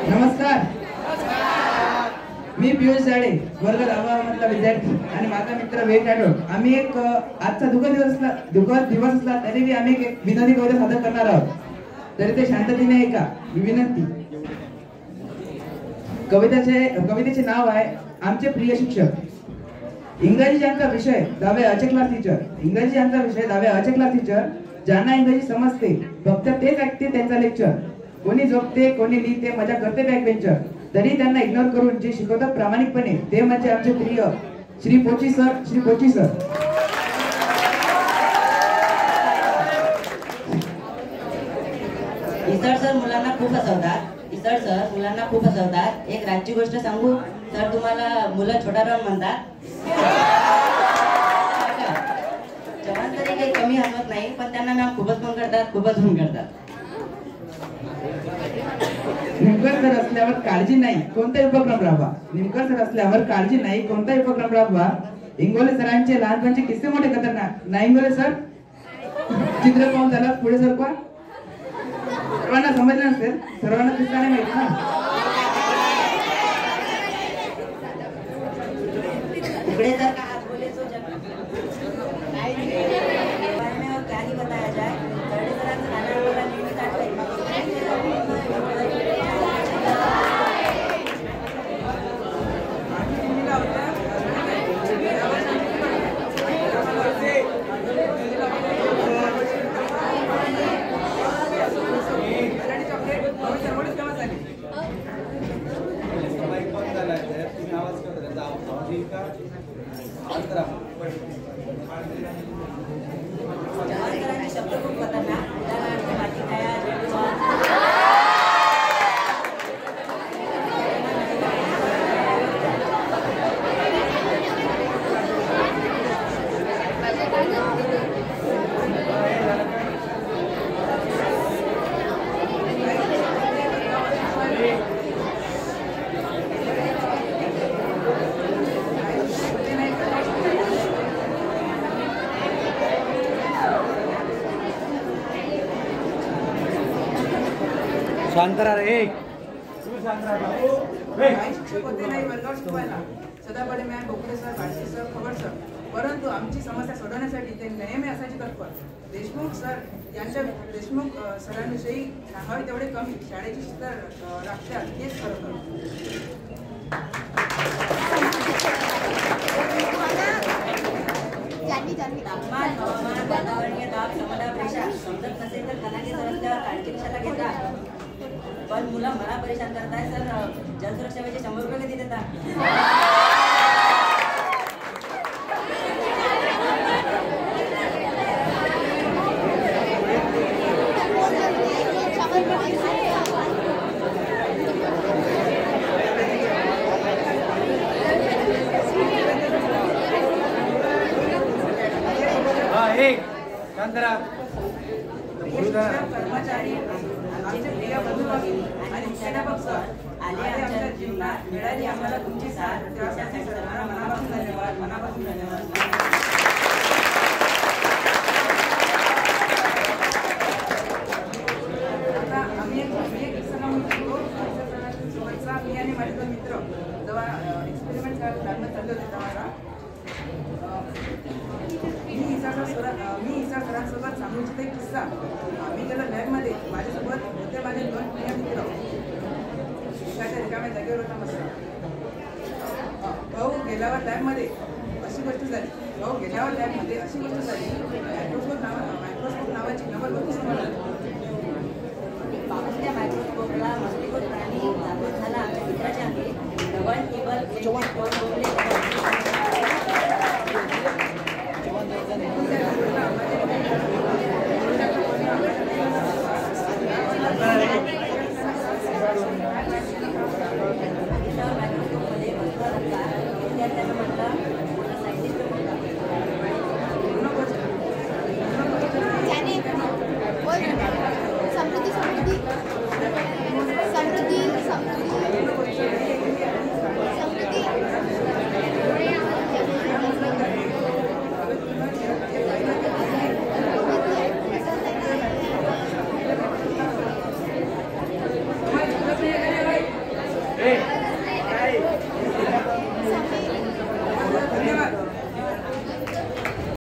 नमस्कार. मी पियुष जाडे, वर्ग 10वा मधला विद्यार्थी आणि माझा मित्र वेद राठोड. आम्ही एक आजचा दुःखद दिवस असला तरी आम्ही एक विनोदी कविता सादर करणार आहोत. तरी ते शांततेने ऐका ही विनंती. कवितेचे नाव आहे आमचे प्रिय शिक्षक. इंग्रजी यांचा विषय 10वे अ क्लास टीचर. इंग्रजी यांचा विषय 10वे अ क्लास टीचर. ज्यांना इंग्रजी समजते फक्त तेच ऐकते त्यांचा लेक्चर. कोणी झोपते, कोणी लिहिते, मजा करते बॅक बेंचर. तरी त्यांना इग्नोर करून जे शिकवतात प्रामाणिकपणे ते म्हणजे आमचे प्रिय श्री पोची सर. श्री पोची सर. इसळ सर मुलांना खूप हसवतात. इसळ सर मुलांना खूप हसवतात. एक राजची गोष्ट सांगू सर, तुम्हाला मुलं छोटा राम म्हणतात. जवान तरी काही कमी हसवत नाही, पण त्यांना मॅम खूपच फोन करतात, खूपच फोन करतात. निमकर सर असल्यावर काळजी नाही कोणताही उपक्रम राबवा. निमकर सर असल्यावर काळजी नाही कोणताही उपक्रम राबवा. इंगोले सरांचे लहानपणचे किस्से मोठे खतरनाक. नाही इंगोले सर चित्र पाहून त्याला पुढे सरकवा. सर्वांना समजलं नसेल, सर्वांना किस्सा नाही माहित ना. टुकड़े सर का हाथ बोले तो जब बारे में और क्या ही बताया जाए. थर्ड सरांचं गाणं मला नेहमीच आठवतं. शब्द खूप खतरनाक. शांतरा रे. शिक्षक होते नाही वर्गावर शिकवायला. Sadabade ma'am, Bokade sir, Bhatke sir, Khabar sir. परंतु आमची समस्या सोडवण्यासाठी ते नेहमी असायचे तत्पर. देशमुख सरांविषयी सांगावे तेवढे कमी. शाळेची शिस्त राखतात हेच खरं. तापमान, हवामान, वातावरणीय दाब, समस्या समजत नसेल तर कणाचे सरसल्यावर काळजी कशाला घेतात. पण मुलं मला परेशान करताय सर. जलसुरक्षेचे 100 रुपये कधी देतात. कर्मचारी, आमचे प्रिय बंधू आणि मुख्याध्यापक सर आले आमच्या जीवनात. मिळाली आम्हाला तुमची साथ. त्यासाठी सर्वांना मनापासून धन्यवाद. मनापासून धन्यवाद. आता आम्ही एक किस्सा सांगू. सोबतचा मी आणि माझे 2 मित्र जेव्हा एक्सपेरिमेंट करायला चालले होते तेव्हा मी इसा सरांसोबत सांगू इच्छिते किस्सा. आम्ही गेलो लॅबमध्ये. माझ्यासोबत होते माझे 2 प्रिय मित्र. एकाच्या रिकाम्या जागेवर होता मस्त. भाऊ गेल्यावर लॅबमध्ये अशी गोष्ट झाली. मायक्रोस्कोप नावाची नवल समोर आली. त्या मायक्रोस्कोपला मस्तिष्क प्राणी जागृत झाला आमच्या मित्राच्या अंगी. डबल टेबल समृद्धी ए